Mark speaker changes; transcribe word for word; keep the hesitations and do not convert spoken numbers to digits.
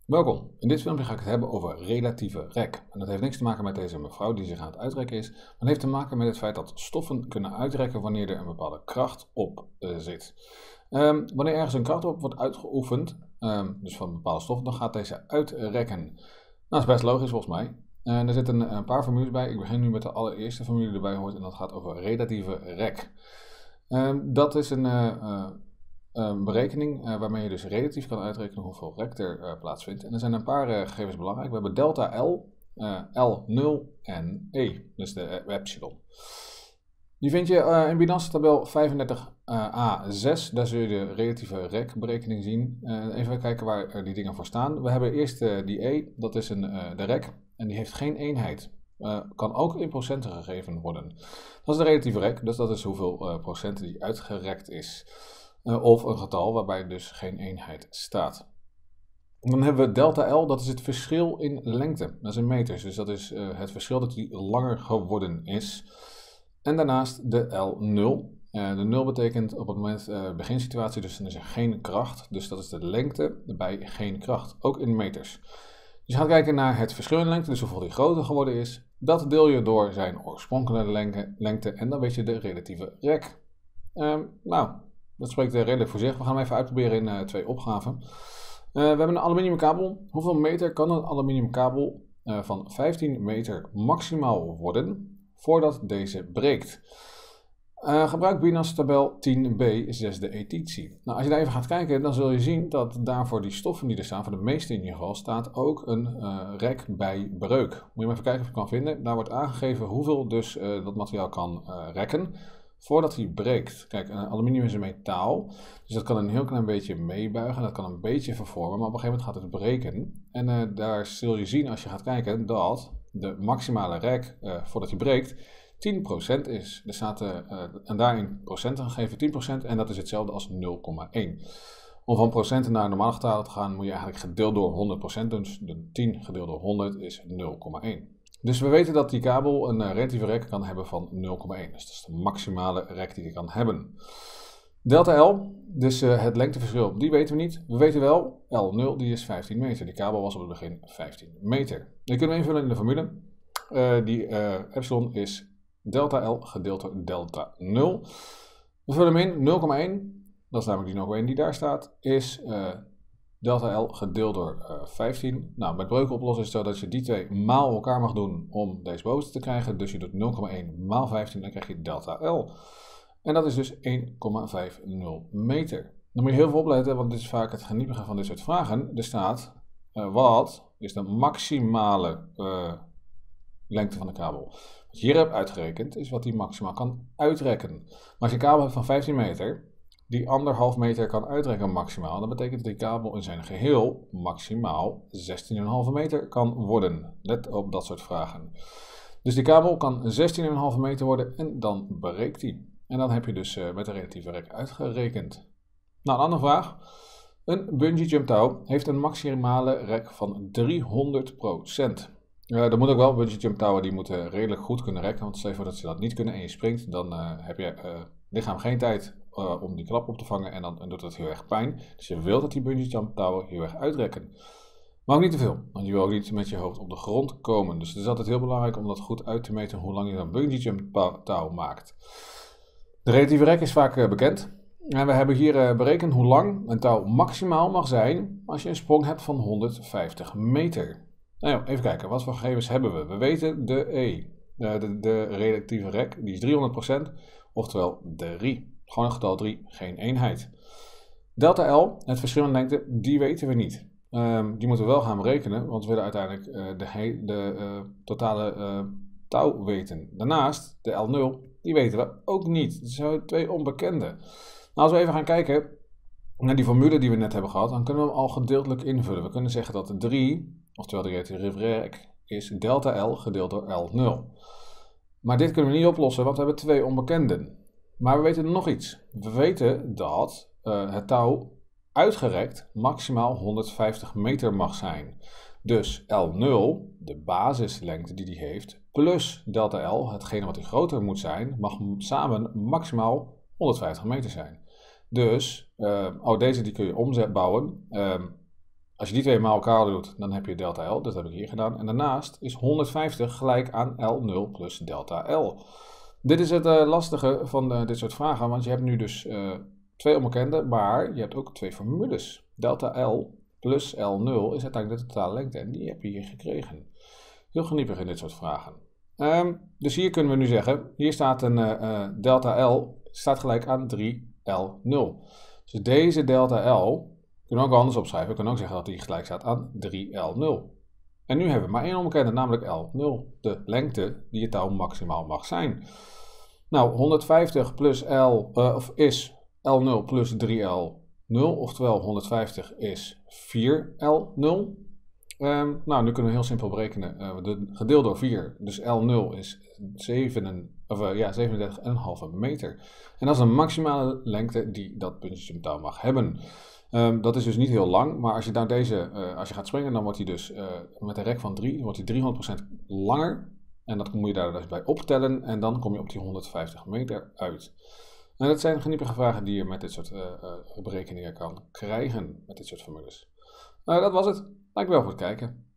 Speaker 1: Welkom. In dit filmpje ga ik het hebben over relatieve rek. En dat heeft niks te maken met deze mevrouw die zich aan het uitrekken is, maar het heeft te maken met het feit dat stoffen kunnen uitrekken wanneer er een bepaalde kracht op uh, zit. Um, wanneer ergens een kracht op wordt uitgeoefend, um, dus van een bepaalde stof, dan gaat deze uitrekken. Nou, dat is best logisch volgens mij. En er zitten een paar formules bij. Ik begin nu met de allereerste formule die erbij hoort en dat gaat over relatieve rek. Um, dat is een... Uh, uh, Een berekening uh, waarmee je dus relatief kan uitrekenen hoeveel rek er uh, plaatsvindt. En er zijn een paar uh, gegevens belangrijk. We hebben delta L, uh, L nul en E, dus de uh, epsilon. Die vind je uh, in Binance tabel vijfendertig A zes, daar zul je de relatieve rekberekening zien. Uh, even kijken waar uh, die dingen voor staan. We hebben eerst uh, die E, dat is een, uh, de rek, en die heeft geen eenheid. Uh, kan ook in procenten gegeven worden. Dat is de relatieve rek, dus dat is hoeveel uh, procenten die uitgerekt is. Uh, of een getal waarbij dus geen eenheid staat. En dan hebben we delta L, dat is het verschil in lengte. Dat is in meters, dus dat is uh, het verschil dat die langer geworden is. En daarnaast de L nul. Uh, de nul betekent op het moment uh, beginsituatie, dus dan is er geen kracht. Dus dat is de lengte bij geen kracht, ook in meters. Dus je gaat kijken naar het verschil in lengte, dus hoeveel die groter geworden is. Dat deel je door zijn oorspronkelijke lengte en dan weet je de relatieve rek. Uh, nou... Dat spreekt redelijk voor zich. We gaan hem even uitproberen in uh, twee opgaven. Uh, we hebben een aluminiumkabel. Hoeveel meter kan een aluminiumkabel uh, van vijftien meter maximaal worden voordat deze breekt? Uh, gebruik Binance tabel tien b, zesde editie. Nou, als je daar even gaat kijken, dan zul je zien dat daarvoor die stoffen die er staan, voor de meeste in ieder geval, staat ook een uh, rek bij breuk. Moet je maar even kijken of je het kan vinden. Daar wordt aangegeven hoeveel dus uh, dat materiaal kan uh, rekken voordat hij breekt. Kijk, aluminium is een metaal, dus dat kan een heel klein beetje meebuigen, dat kan een beetje vervormen, maar op een gegeven moment gaat het breken. En uh, daar zul je zien als je gaat kijken dat de maximale rek uh, voordat hij breekt tien procent is. Er staat uh, uh, en daarin procenten gegeven tien procent en dat is hetzelfde als nul komma één. Om van procenten naar normale getalen te gaan moet je eigenlijk gedeeld door honderd procent doen, dus de tien gedeeld door honderd is nul komma één. Dus we weten dat die kabel een uh, relatieve rek kan hebben van nul komma één. Dus dat is de maximale rek die die kan hebben. Delta L, dus uh, het lengteverschil, die weten we niet. We weten wel, L nul die is vijftien meter. Die kabel was op het begin vijftien meter. Die kunnen we invullen in de formule. Uh, die uh, epsilon is delta L gedeeld door delta nul. We vullen hem in, nul komma één, dat is namelijk die nul komma één die daar staat, is... Uh, delta L gedeeld door uh, vijftien. Nou, met breuken oplossen is het zo dat je die twee maal elkaar mag doen om deze boven te krijgen. Dus je doet nul komma één maal vijftien, dan krijg je delta L. En dat is dus één komma vijftig meter. Dan moet je heel veel opletten, want dit is vaak het geniepige van dit soort vragen. Er staat, uh, wat is de maximale uh, lengte van de kabel? Wat je hier hebt uitgerekend, is wat die maximaal kan uitrekken. Maar als je een kabel hebt van vijftien meter... die anderhalf meter kan uitrekken maximaal, dan betekent dat die kabel in zijn geheel maximaal zestien komma vijf meter kan worden. Let op dat soort vragen. Dus die kabel kan zestien komma vijf meter worden en dan breekt die. En dan heb je dus uh, met de relatieve rek uitgerekend. Nou, een andere vraag. Een bungee jump touw heeft een maximale rek van driehonderd procent. Uh, dat moet ook wel, bungee jump touwen die moeten redelijk goed kunnen rekken, want stel je voor dat ze dat niet kunnen en je springt, dan uh, heb je uh, lichaam geen tijd Uh, om die klap op te vangen en dan en doet het heel erg pijn. Dus je wilt dat die bungee jump touwen heel erg uitrekken. Maar ook niet te veel, want je wil ook niet met je hoofd op de grond komen. Dus het is altijd heel belangrijk om dat goed uit te meten hoe lang je een bungee jump touw maakt. De relatieve rek is vaak uh, bekend. En we hebben hier uh, berekend hoe lang een touw maximaal mag zijn als je een sprong hebt van honderdvijftig meter. Nou ja, even kijken, wat voor gegevens hebben we? We weten de E, uh, de, de relatieve rek, die is driehonderd procent, oftewel drie. Gewoon een getal drie, geen eenheid. Delta L, het verschil in lengte, die weten we niet. Um, die moeten we wel gaan berekenen, want we willen uiteindelijk uh, de, he de uh, totale uh, touw weten. Daarnaast, de L nul, die weten we ook niet. Dat zijn twee onbekende. Nou, als we even gaan kijken naar die formule die we net hebben gehad, dan kunnen we hem al gedeeltelijk invullen. We kunnen zeggen dat de drie, oftewel de relatieve rek, is delta L gedeeld door L nul. Maar dit kunnen we niet oplossen, want we hebben twee onbekenden. Maar we weten nog iets. We weten dat uh, het touw uitgerekt maximaal honderdvijftig meter mag zijn. Dus L nul, de basislengte die die heeft, plus delta L, hetgene wat die groter moet zijn, mag samen maximaal honderdvijftig meter zijn. Dus, uh, oh, deze die kun je omzet bouwen. Uh, Als je die twee bij elkaar doet, dan heb je delta L. Dat heb ik hier gedaan. En daarnaast is honderdvijftig gelijk aan L nul plus delta L. Dit is het uh, lastige van uh, dit soort vragen, want je hebt nu dus uh, twee onbekenden, maar je hebt ook twee formules. Delta L plus L nul is uiteindelijk de totale lengte en die heb je hier gekregen. Heel geniepig in dit soort vragen. Um, dus hier kunnen we nu zeggen, hier staat een uh, uh, delta L staat gelijk aan drie L nul. Dus deze delta L kunnen we ook anders opschrijven. We kunnen ook zeggen dat die gelijk staat aan drie L nul. En nu hebben we maar één onbekende, namelijk L nul. De lengte die het touw maximaal mag zijn. Nou, honderdvijftig plus L, uh, of is L nul plus drie L nul. Oftewel honderdvijftig is vier L nul. Um, nou, nu kunnen we heel simpel berekenen. Uh, de, gedeeld door vier. Dus L nul is zeven, of, uh, ja, zevenendertig komma vijf meter. En dat is de maximale lengte die dat puntjestouw mag hebben. Um, dat is dus niet heel lang, maar als je nou deze, uh, als je gaat springen, dan wordt hij dus uh, met een rek van drie, wordt hij driehonderd procent langer. En dat moet je daar dus bij optellen en dan kom je op die honderdvijftig meter uit. En dat zijn geniepige vragen die je met dit soort uh, uh, berekeningen kan krijgen, met dit soort formules. Uh, dat was het. Dankjewel voor het kijken.